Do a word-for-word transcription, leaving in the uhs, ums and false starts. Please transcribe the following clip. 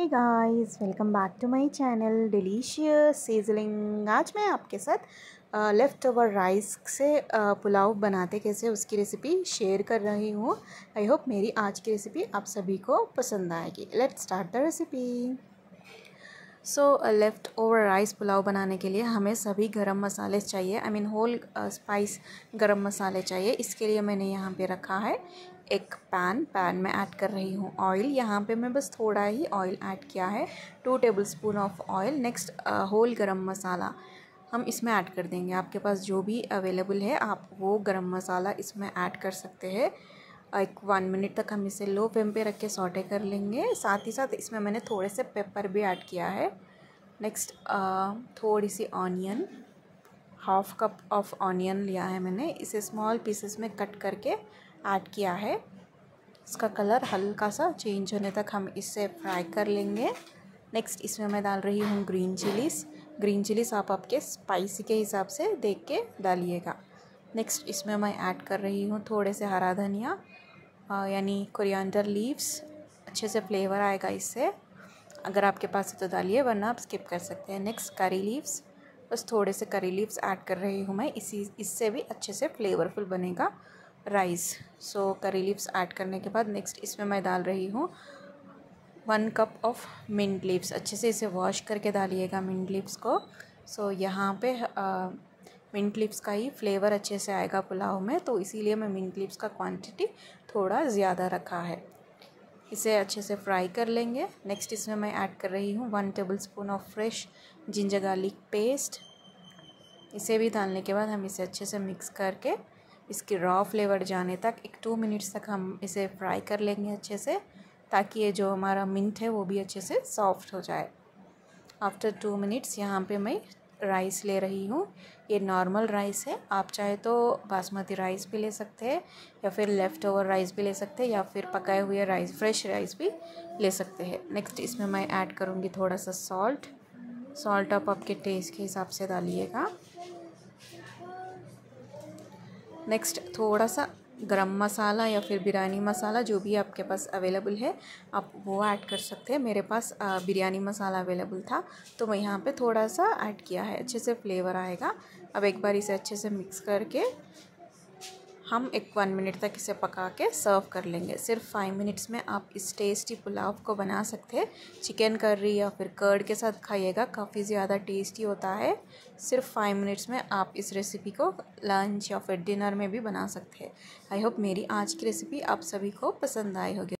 Hey guys, welcome back to my channel delicious sizzling. आज मैं आपके साथ लेफ़्ट ओवर राइस से uh, पुलाव बनाते कैसे उसकी रेसिपी शेयर कर रही हूँ। आई होप मेरी आज की रेसिपी आप सभी को पसंद आएगी। Let's start the recipe. So leftover rice pulao बनाने के लिए हमें सभी गरम मसाले चाहिए। आई मीन होल स्पाइस गरम मसाले चाहिए। इसके लिए मैंने यहाँ पे रखा है एक पैन पैन में ऐड कर रही हूँ ऑयल। यहाँ पे मैं बस थोड़ा ही ऑयल ऐड किया है, two tablespoon of oil. Next whole garam masala हम इसमें ऐड कर देंगे। आपके पास जो भी अवेलेबल है आप वो गरम मसाला इसमें ऐड कर सकते हैं। एक वन मिनट तक हम इसे लो फ्लेम पे रख के सॉटे कर लेंगे। साथ ही साथ इसमें मैंने थोड़े से पेपर भी ऐड किया है। नेक्स्ट थोड़ी सी onion, half cup of onion लिया है मैंने, इसे स्मॉल पीसेस में कट करके ऐड किया है। इसका कलर हल्का सा चेंज होने तक हम इसे फ्राई कर लेंगे। नेक्स्ट इसमें मैं डाल रही हूँ ग्रीन चिलीज़। ग्रीन चिलीज़ आप आपके स्पाइसी के हिसाब से देख के डालिएगा। नेक्स्ट इसमें मैं ऐड कर रही हूँ थोड़े से हरा धनिया यानी कोरिएंडर लीव्स। अच्छे से फ्लेवर आएगा इससे, अगर आपके पास है तो डालिए, वरना आप स्किप कर सकते हैं। नेक्स्ट करी लीव्स, बस थोड़े से करी लीव्स ऐड कर रही हूँ मैं, इसी इससे भी अच्छे से फ्लेवरफुल बनेगा राइस। सो करी लीव्स ऐड करने के बाद नेक्स्ट इसमें मैं डाल रही हूँ one cup of mint leaves. अच्छे से इसे वॉश करके डालिएगा मिंट लीव्स को। सो so, यहाँ पे मिंट लीव्स का ही फ्लेवर अच्छे से आएगा पुलाव में, तो इसीलिए मैं मिंट लीव्स का क्वांटिटी थोड़ा ज़्यादा रखा है। इसे अच्छे से फ्राई कर लेंगे। नेक्स्ट इसमें मैं ऐड कर रही हूँ one tablespoon of fresh ginger garlic paste. इसे भी डालने के बाद हम इसे अच्छे से मिक्स करके इसकी रॉ फ्लेवर जाने तक एक टू मिनट्स तक हम इसे फ्राई कर लेंगे अच्छे से, ताकि ये जो हमारा मिंट है वो भी अच्छे से सॉफ्ट हो जाए। आफ्टर टू मिनट्स यहाँ पे मैं राइस ले रही हूँ। ये नॉर्मल राइस है, आप चाहे तो बासमती राइस भी ले सकते हैं, या फिर लेफ़्ट ओवर राइस भी ले सकते हैं, या फिर पकाए हुए राइस फ्रेश राइस भी ले सकते हैं। नेक्स्ट इसमें मैं ऐड करूँगी थोड़ा सा सॉल्ट। सॉल्ट आप आपके टेस्ट के हिसाब से डालिएगा। नेक्स्ट थोड़ा सा गरम मसाला या फिर बिरयानी मसाला, जो भी आपके पास अवेलेबल है आप वो ऐड कर सकते हैं। मेरे पास आ, बिरयानी मसाला अवेलेबल था तो मैं यहाँ पे थोड़ा सा ऐड किया है, अच्छे से फ्लेवर आएगा। अब एक बार इसे अच्छे से मिक्स करके हम एक वन मिनट तक इसे पका के सर्व कर लेंगे। सिर्फ फाइव मिनट्स में आप इस टेस्टी पुलाव को बना सकते हैं। चिकन करी या फिर कर्ड के साथ खाइएगा, काफ़ी ज़्यादा टेस्टी होता है। सिर्फ फाइव मिनट्स में आप इस रेसिपी को लंच या फिर डिनर में भी बना सकते हैं। आई होप मेरी आज की रेसिपी आप सभी को पसंद आई होगी।